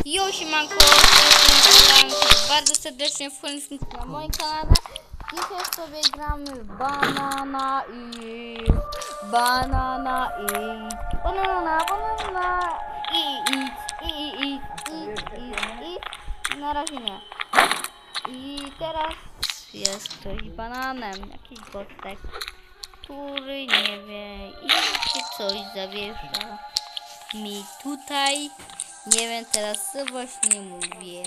Jo, siemanko, jestem bardzo serdecznie wchodzę na moim kanale. Dzisiaj sobie gramy banana i na razie nie. I teraz jest ktoś bananem, jakiś gotek, który nie wie i coś zawiesza mi tutaj. Nie wiem teraz co właśnie mówię.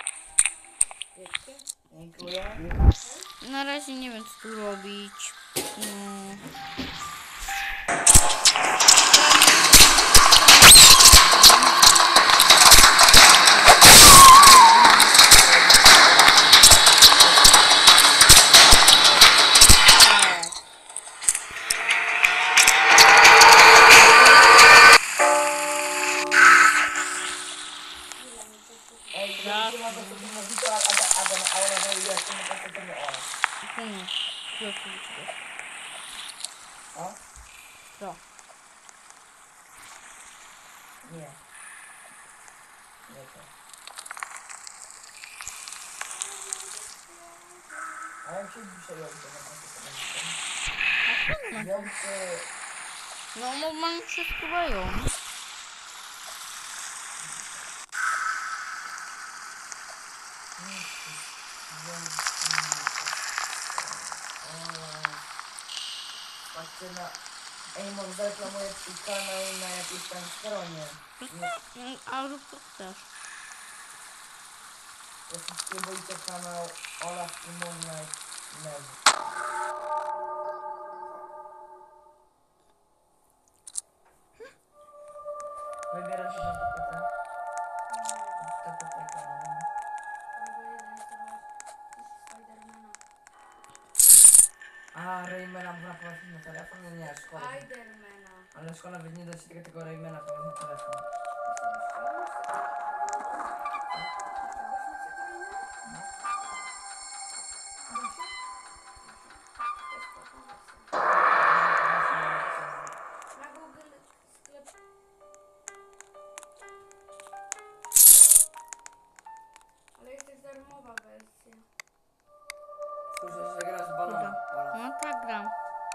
Dziękuję. Na razie nie wiem co tu robić. Co? Nie. Nie to. A jak się dzisiaj robi, No mam wszystko mają. patrzcie na... Ej, może zareklamuję twój kanał na jakiejś tam stronie. A rób co chcesz. Subskrybujcie kanał Olaf i Moonlight Leży. Wybieram się na TPT. TPT kanał. A, Raymana można prowadzić na telefon? No nie, szkoda. Ale szkoda, że nie da się tego Raymana prowadzić na telefon. Ale jest też darmowa wersja. Słyszę, że grasz w balona. No tak gram.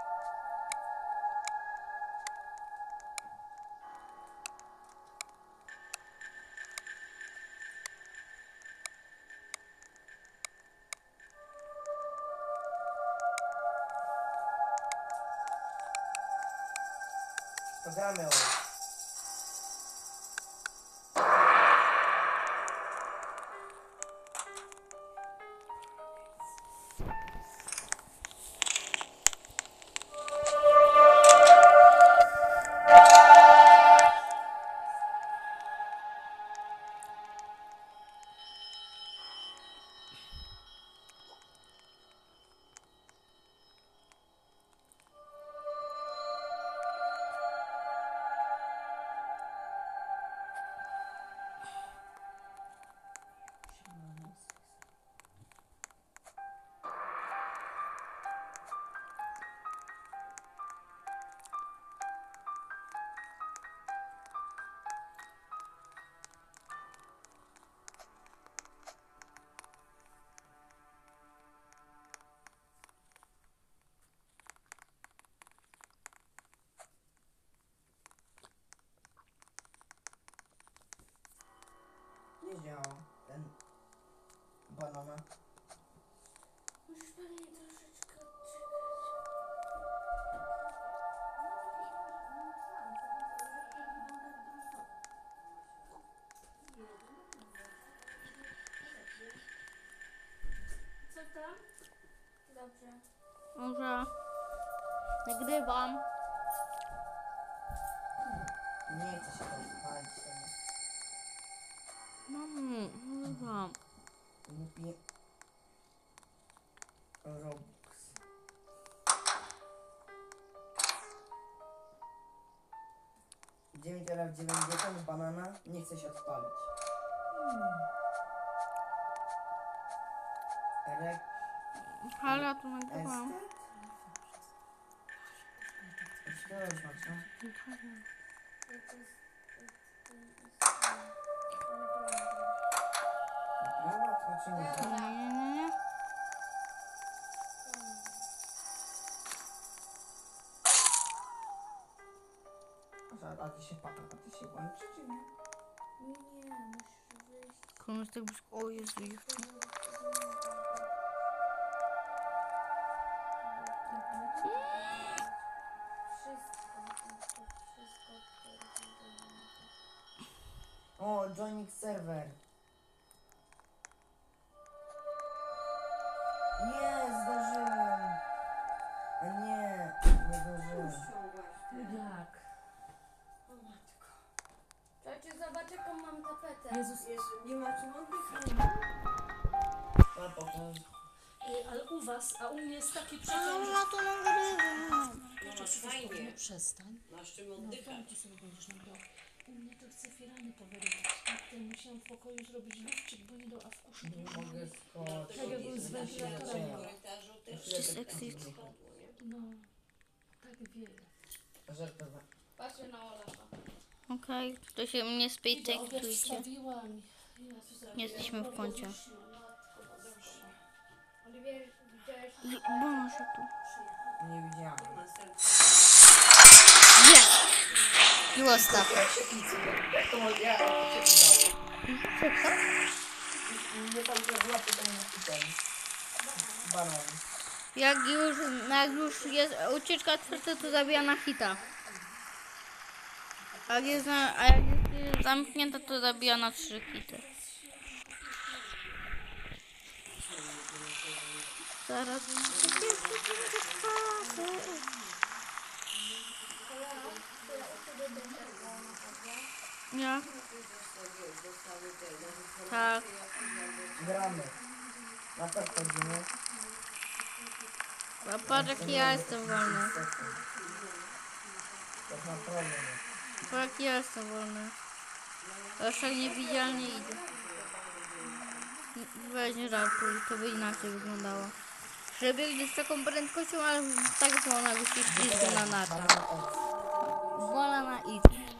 To gramy o. Nie działa ten banana. Musisz pani troszeczkę odczekać. Co tam? Dobrze. Może nagrywam. Nie chce się tam spalić. Nagrywam. Głupi Robux. Teraz 90 banana nie chce się odpalić. Ale ja tu nagrywam. To jest czy nie? Nie. A ty się paka, a ty się łączy, czy nie? Nie, musisz wyjść. Komuś tak blisko. O Jezu, jeszcze. O, joining server. Nie, zdążyłem. A nie, nie zdążyłem. Jak? O matko. Czekajcie, zobacz jaką mam tapetę. Jezus, nie ma czym oddychać. A potem... Ale u was, a u mnie jest taki Ale przeciąg, ona to nagrywa. że fajnie. nie przestań. Masz czym No oddychać. to sobie będziesz nagrał. U mnie to chce firany powyrywać. Tak, to musiałam w pokoju zrobić lufcik, bo nie do a w kuszy Nie mogę skoczyć. Tak jakbym z wentylatora miała. Korytarzu też Chwilę tak Sexy. oddycham. No, tak wieje. Żartowałem. Patrzę na Olafa. Okej, to się mnie Obiad spejtektujcie. wstawiłam. Jesteśmy w kącie. Oliwier, widziałeś? Boże tu. Nie widziałem. Jest! I ostatni. Jak to może... Jak to się udało? Nie tam była pytanie na ten. Banan. Jak już jest ucieczka czwarta, to zabija na hita. A jak jest zamknięta, to zabija na 3 hity. Zaraz. Ja? Tak. Gramy. Na pewno chodzimy. A patrz jaki ja jestem wolny. Tak naprawdę nie. Patrz jaki ja jestem wolny. Aż tak niewidzialnie idę. Weź nie żartuj, to by inaczej wyglądało. Że biegnie z taką prędkością, ale tak zwolna jakby się ślizgnął na nartach. Wolna na it.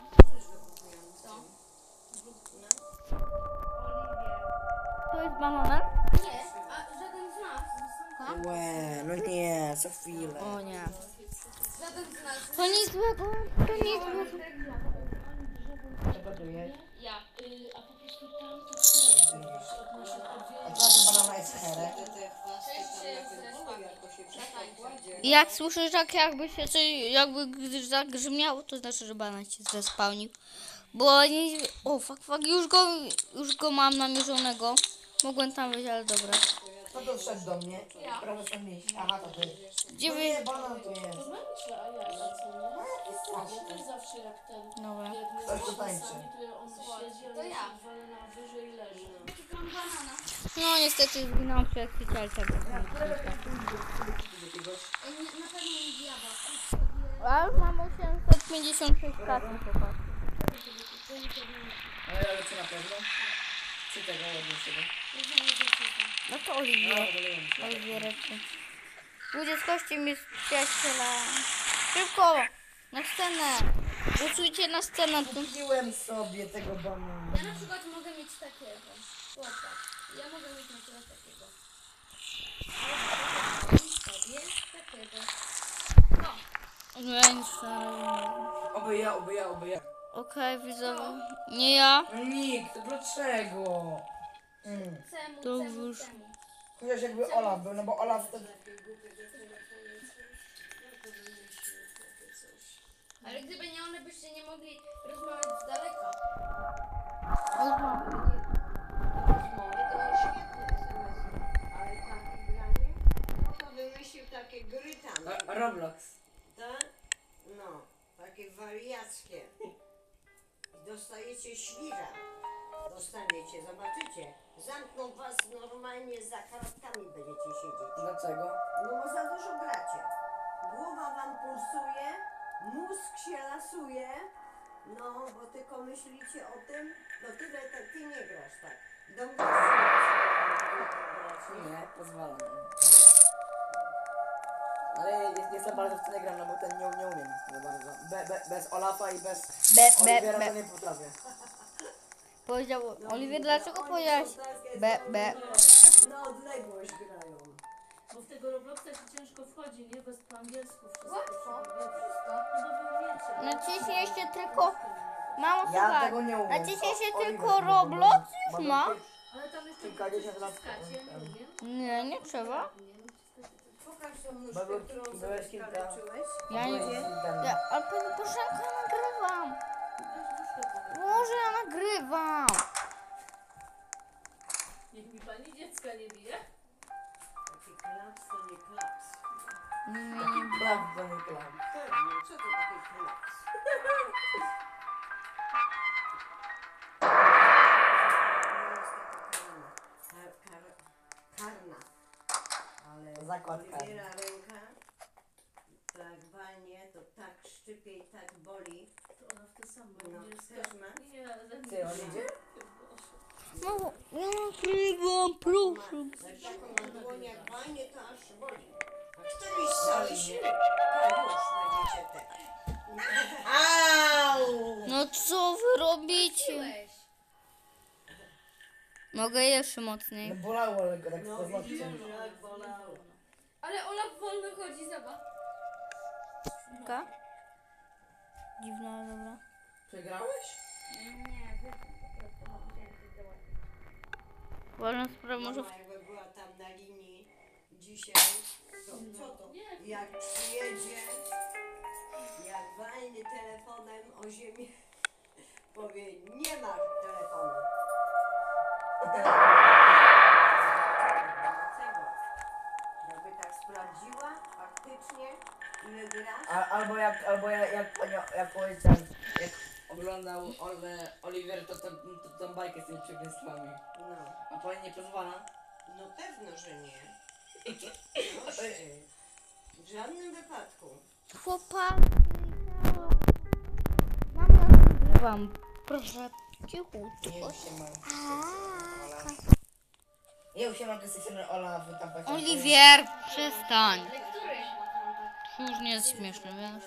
To jest banana? Nie, a żaden z nas. Łe, no nie, co chwilę. O nie. Żaden z nas. To nic złego, to nic złego. Czego tu jest? Ja. A po prostu tam to trzeba zrobić od naszych A odwiedzin. co ty banana jest herę? Te chwasty tam na tym polu jako się przekładzie. Jak słyszysz, jakby się coś, jakby gdy zagrzmiało, to znaczy, że banan się zespałnił. Bo nie... O, fuck, już go mam namierzonego. Mogłem tam wejść, ale dobra. Kto tu wszedł do mnie? Ja. Prawie sam iść. Aha, to ty. Gdzie No wy... nie, banan tu jest. To myślę, a jak, a co nie? Ja też zawsze jak ten Dobra. biegnie Ktoś tu z tańczy. czasami, to on siedzi, To ale ja. się wale na wyżej i leży. Mam banana. No niestety zginął przyjacielka. Ej, na pewno nie diaba. Ale mam 856 karty, popatrz. Ale czy na pewno? Czy tego ładniejszego? No to Oliwiereczek. Ludzie, skoście mi z przyjaciela. Szybko! Na scenę! Uczujcie na scenę. Tu. Kupiłem sobie tego banana. Ja na przykład mogę mieć takiego. Chłopak. Ja mogę mieć na przykład takiego. Sobie takiego. Więc... Oby ja. Okej, widzowie. Nie ja. No nikt, to dlaczego? Cemu, To cemu, już. cemu. Chociaż jakby Olaf był, no bo Olaf to... Ale gdyby nie one, byście nie mogli rozmawiać z daleka. Rozmowy to świetne SMS-y, ale takie granie, no to wymyślił takie gry tam, Roblox. tak? No, takie wariackie. I dostajecie świra. Dostaniecie, zobaczycie. Zamkną was normalnie, za kratkami będziecie siedzieć. Dlaczego? No bo za dużo gracie. Głowa wam pulsuje, mózg się lasuje. No, bo tylko myślicie o tym, no tyle, ty nie grasz tak. Do mnie Nie, pozwalam. Ale nie za bardzo w to nie gram, no bo ten nie umiem za bardzo. Bez Olafa i bez Olivera to nie potrafię. Powiedział, Oliwier, dlaczego powiedziałeś B? Na odległość grają. Bo w tego Robloxa się ciężko wchodzi, nie? Bez po angielsku wszystko. Łatwo. trzeba wiedzieć. Wszystko. No bo wy umiecie. Naciśnijcie tylko... Mamo, Ja słuchaj. tego nie umiem. Naciśnijcie Oliver tylko nie Roblox, umie. już ma. Ale tam jeszcze Kilkadziesiąt lat wciskać, ja nie umiem. Nie, nie trzeba. Pokaż tą nóżkę, Były- którą były sobie kilka- skaleczyłeś. Ja nie... Ja, ale pani Bożenka, ja nagrywam. Boże, ja nagrywam. Niech mi pani dziecka nie bije. Taki klaps to nie klaps. Bardzo nie klam. Pewnie, co to taki klaps? To jest taka karna. Ale Zakład Oliwiera ręka tak walnie, to tak szczypie i tak boli. To ona w te same No, angielskie. też ma? Nie, ze mnie Ty, on idzie? No, ja nagrywam, proszę. Jak taką na dłoni jak walnie, to aż boli. A któryś z sali się już będziecie te. Au! No co wy robicie? Weź. Mogę jeszcze No mocniej. bolało, ale go tak No z widzisz, paznokciem. jak bolało. Ale Olaf wolno chodzi, zobacz. Taka? Dziwna, ale dobra. Przegrałeś? Wolną sprawę może... Mama jakby była tam na linii dzisiaj, to co to? Jak przyjedzie, jak walnie telefonem o ziemię, powie nie ma telefonu. Dlaczego? Jakby tak sprawdziła faktycznie, ile grasz, Albo jak powiedziałem, jak oglądał Oliver, to tą bajkę z tymi przekleństwami. no, A pani nie pozwala? no pewno, że nie. Proszę, w żadnym wypadku. Chłopacy. Mama, nagrywam. Proszę, cichutko. Nie usiema. Nie usiema, że jest Ola w tam patrzę. Oliwier, przestań. Ale który? To już nie jest śmieszne, wiesz?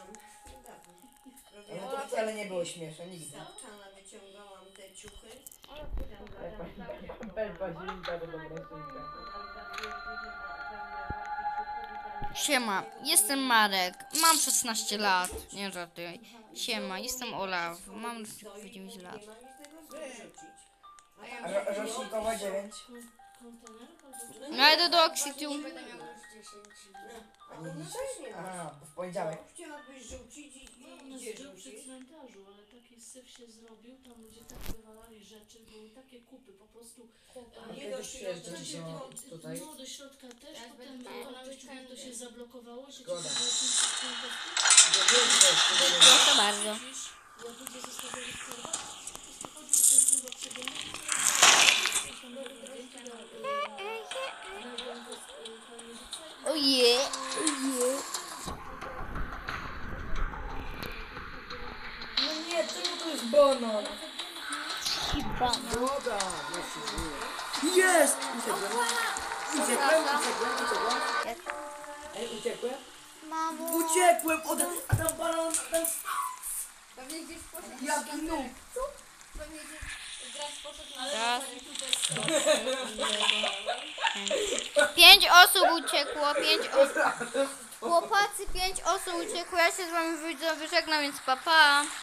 No to wcale nie było śmieszne, nigdy. Zawczana wyciągałam te ciuchy. Października to dobra szynka. Siema, jestem Marek, mam 16 lat, nie żartuj. Siema, jestem Olaf, mam 9 lat. Nie ma nic tego wyrzucić. Rocznikowa 9. Kontenerek albo No idę do Oxitu. Nie będę miał już 10. A to dzisiaj nie ma. Aha, w poniedziałek. Chciałabyś rzucić i No, gdzie zdjął przy rzucisz? cmentarzu, ale taki syf się zrobił, tam ludzie tak wywalali rzeczy, były takie kupy, po prostu Nie do środka, Przyjeżdżać tylko tutaj. no do środka też, Teraz potem będę miała ktoś mówi, to się zablokowało, się Zgoda. Proszę bardzo. jak ludzie zostawiali w torbach, po prostu chodzi, to jest chyba przeglądać, tam były zdjęcia na Oje, No nie, czemu to jest banan? chyba. Woda! Jest! Uciekłem. Ej, uciekłem? Mamo. Uciekłem! A tam banan, tam... Pewnie gdzieś poszedł. Jaki nóg! Pewnie gdzieś grać poszedł na Raz. 5 osób uciekło, 5 osób. Chłopacy, 5 osób uciekło, ja się z wami wyżegnam, więc papa.